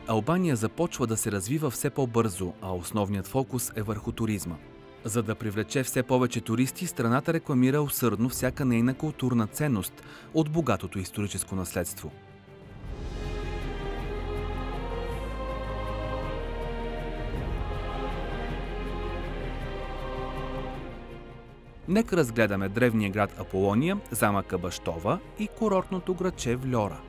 Албания започва да се развива все по-бързо, а основният фокус е върху туризма. За да привлече все повече туристи, страната рекламира усърдно всяка нейна културна ценност от богатото историческо наследство. Нека разгледаме древния град Аполония, замъка Баштова и курортното градче Вльора.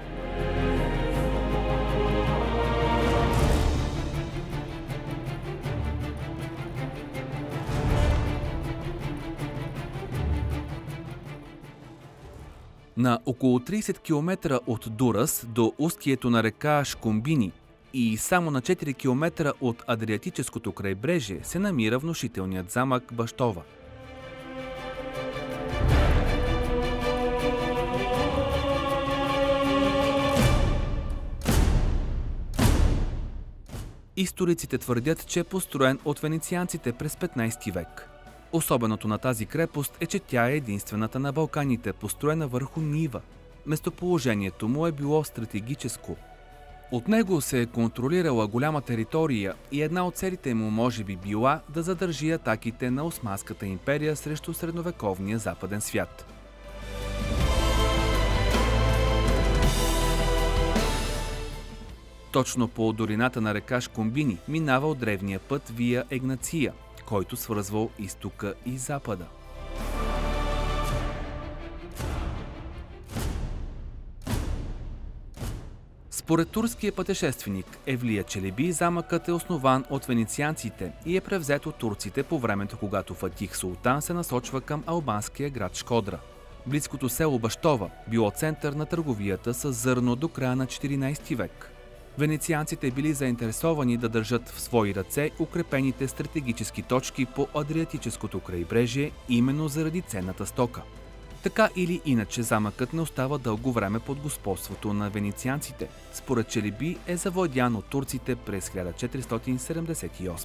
На около 30 км от Дурас до устието на река Шкумбини и само на 4 км от Адриатическото крайбрежие се намира внушителният замък Баштова. Историците твърдят, че е построен от венецианците през 15 век. Особеното на тази крепост е, че тя е единствената на Балканите, построена върху нива. Местоположението му е било стратегическо. От него се е контролирала голяма територия и една от целите му може би била да задържи атаките на Османската империя срещу средновековния западен свят. Точно по долината на река Шкумбини минава от древния път Вия Егнация, който свързвал изтока и запада. Според турския пътешественик Евлия Челеби, замъкът е основан от венецианците и е превзет от турците по времето, когато Фатих Султан се насочва към албанския град Шкодра. Близкото село Баштова било център на търговията с зърно до края на 14 век. Венецианците били заинтересовани да държат в свои ръце укрепените стратегически точки по Адриатическото крайбрежие именно заради ценната стока. Така или иначе замъкът не остава дълго време под господството на венецианците. Според Челеби е завладян от турците през 1478.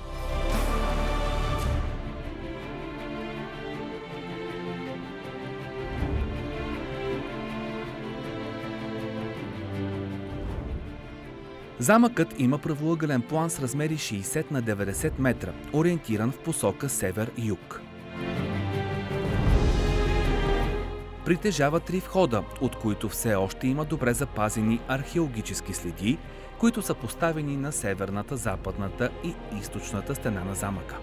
Замъкът има правоъгълен план с размери 60 на 90 метра, ориентиран в посока север-юг. Притежава 3 входа, от които все още има добре запазени археологически следи, които са поставени на северната, западната и източната стена на замъка.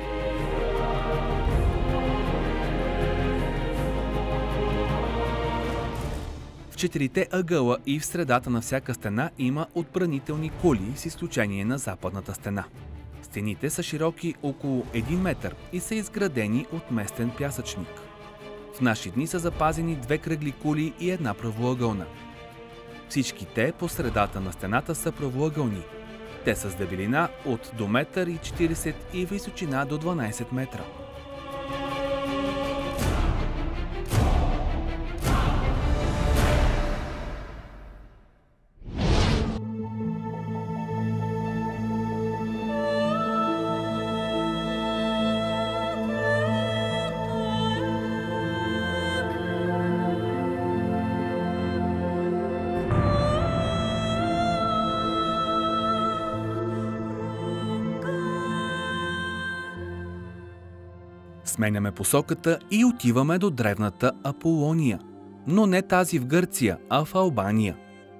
В 4-те ъгъла и в средата на всяка стена има отбранителни кули с изключение на западната стена. Стените са широки около 1 метър и са изградени от местен пясъчник. В наши дни са запазени 2 кръгли кули и 1 правоъгълна. Всички те по средата на стената са правоъгълни. Те са с дебелина от до 1,40 м и височина до 12 метра. Сменяме посоката и отиваме до древната Аполония, но не тази в Гърция, а в Албания.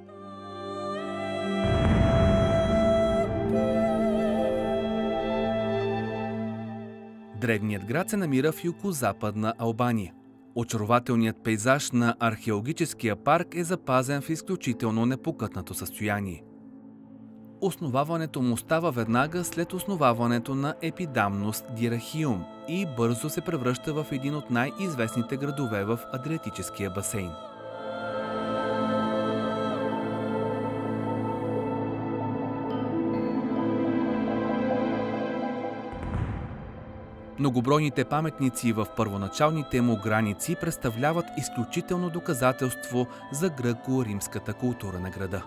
Древният град се намира в югозападна Албания. Очарователният пейзаж на археологическия парк е запазен в изключително непокътнато състояние. Основаването му става веднага след основаването на Епидамнос Дирахиум и бързо се превръща в един от най-известните градове в Адриатическия басейн. Многобройните паметници в първоначалните му граници представляват изключително доказателство за гръко-римската култура на града.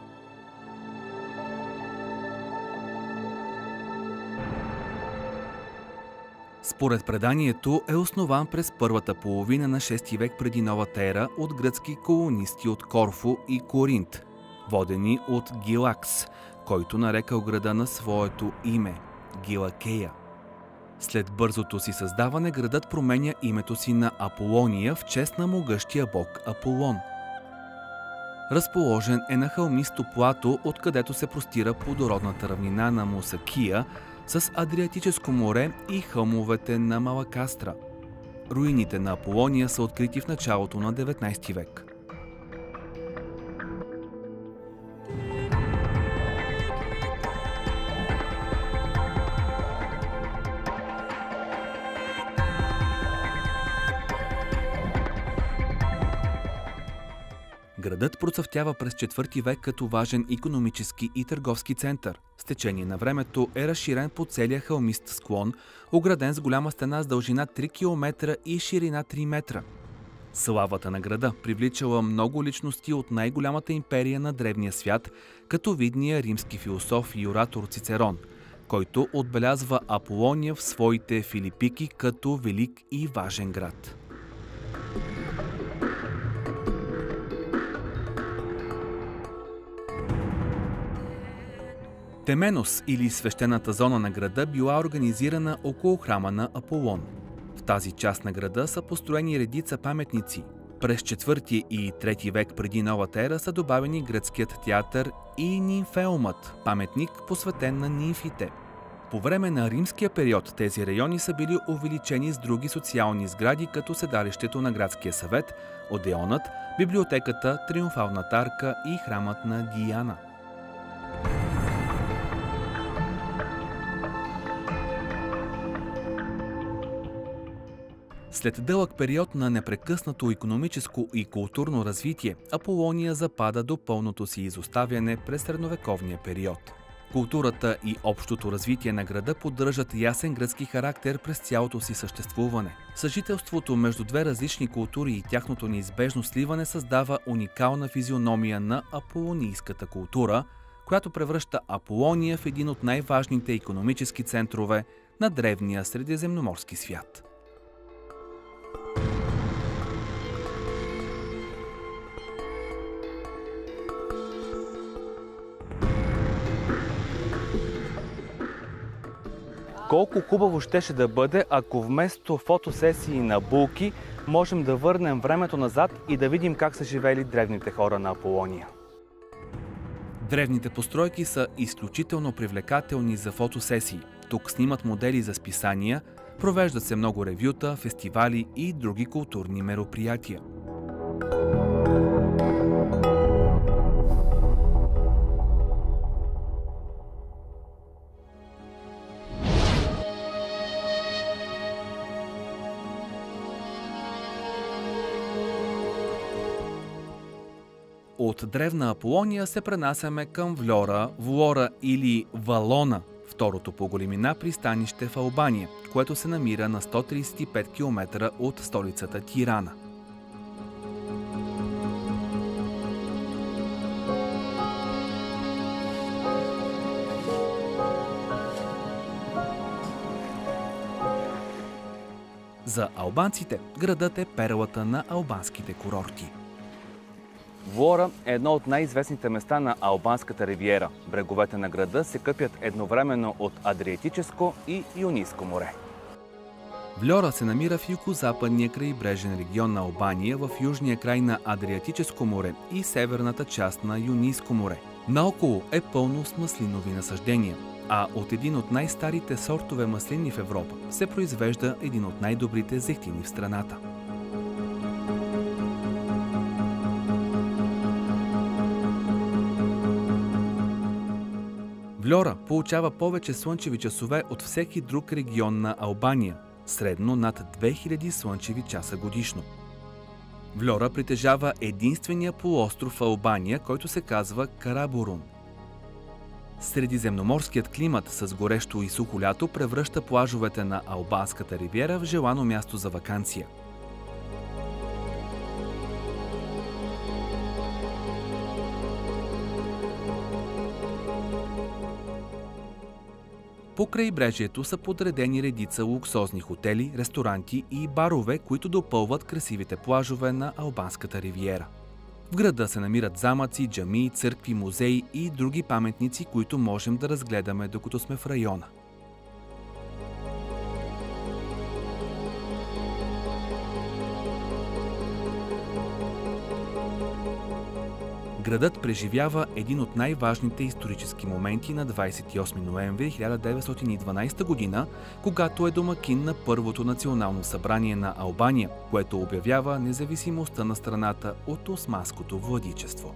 Според преданието е основан през първата половина на 6 век преди новата ера от гръцки колонисти от Корфу и Коринт, водени от Гилакс, който нарекал града на своето име – Гилакея. След бързото си създаване, градът променя името си на Аполония в чест на могъщия бог Аполон. Разположен е на хълмисто плато, откъдето се простира плодородната равнина на Мусакия с Адриатическо море и хълмовете на Малакастра. Руините на Аполония са открити в началото на 19 век. Градът процъфтява през 4 век като важен икономически и търговски център. С течение на времето е разширен по целия хълмист склон, ограден с голяма стена с дължина 3 км и ширина 3 метра. Славата на града привличала много личности от най-голямата империя на древния свят, като видния римски философ и оратор Цицерон, който отбелязва Аполония в своите Филипики като велик и важен град. Теменос или свещената зона на града била организирана около храма на Аполон. В тази част на града са построени редица паметници. През 4 и 3 век преди новата ера са добавени гръцкият театър и Нимфеумът, паметник посветен на нимфите. По време на римския период тези райони са били увеличени с други социални сгради, като седалището на градския съвет, Одеонът, библиотеката, Триумфалната арка и храмът на Диана. След дълъг период на непрекъснато икономическо и културно развитие, Аполония запада до пълното си изоставяне през средновековния период. Културата и общото развитие на града поддържат ясен гръцки характер през цялото си съществуване. Съжителството между две различни култури и тяхното неизбежно сливане създава уникална физиономия на аполонийската култура, която превръща Аполония в един от най-важните икономически центрове на древния средиземноморски свят. Колко хубаво щеше да бъде, ако вместо фотосесии на булки можем да върнем времето назад и да видим как са живели древните хора на Аполония. Древните постройки са изключително привлекателни за фотосесии. Тук снимат модели за списания, провеждат се много ревюта, фестивали и други културни мероприятия. От древна Аполония се пренасяме към Влора или Валона, второто по големина пристанище в Албания, което се намира на 135 км от столицата Тирана. За албанците градът е перлата на албанските курорти. Влора е едно от най-известните места на Албанската ривиера. Бреговете на града се къпят едновременно от Адриатическо и Йонийско море. Влора се намира в югозападния крайбрежен регион на Албания, в южния край на Адриатическо море и северната част на Йонийско море. Наоколо е пълно с маслинови насаждения, а от един от най-старите сортове маслини в Европа се произвежда един от най-добрите зехтини в страната. Влора получава повече слънчеви часове от всеки друг регион на Албания, средно над 2000 слънчеви часа годишно. Влора притежава единствения полуостров в Албания, който се казва Караборун. Средиземноморският климат с горещо и сухо лято превръща плажовете на Албанската ривиера в желано място за ваканция. По крайбрежието са подредени редица луксозни хотели, ресторанти и барове, които допълват красивите плажове на Албанската ривиера. В града се намират замъци, джамии, църкви, музеи и други паметници, които можем да разгледаме докато сме в района. Градът преживява един от най-важните исторически моменти на 28 ноември 1912 година, когато е домакин на първото национално събрание на Албания, което обявява независимостта на страната от османското владичество.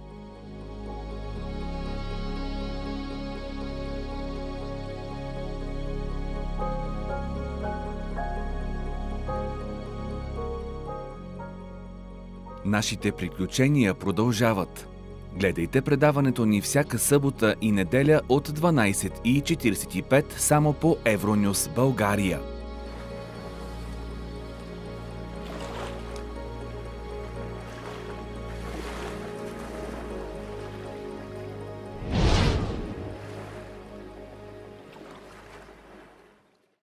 Нашите приключения продължават. Гледайте предаването ни всяка събота и неделя от 12:45 само по Евронюс България.